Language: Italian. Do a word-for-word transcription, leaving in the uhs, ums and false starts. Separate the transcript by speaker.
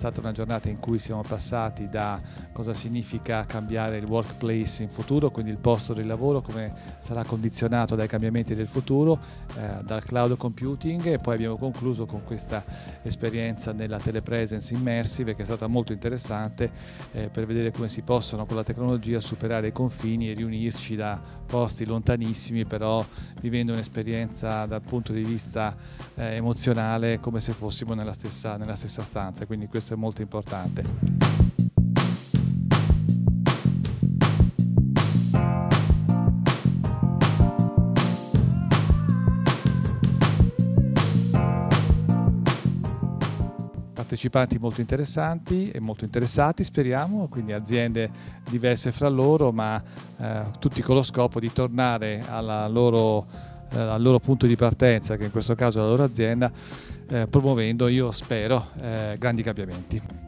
Speaker 1: stata una giornata in cui siamo passati da cosa significa cambiare il workplace in futuro, quindi il posto di lavoro, come sarà condizionato dai cambiamenti del futuro, eh, dal cloud computing, e poi abbiamo concluso con questa esperienza nella telepresence immersive che è stata molto interessante eh, per vedere come si possono con la tecnologia superare i confini e riunirci da posti lontanissimi, però vivendo un'esperienza dal punto di vista eh, emozionale come se fossimo nella stessa, nella stessa stanza, quindi questo è molto importante. Partecipanti molto interessanti e molto interessati, speriamo, quindi aziende diverse fra loro, ma eh, tutti con lo scopo di tornare alla loro, eh, al loro punto di partenza, che in questo caso è la loro azienda, eh, promuovendo, io spero, eh, grandi cambiamenti.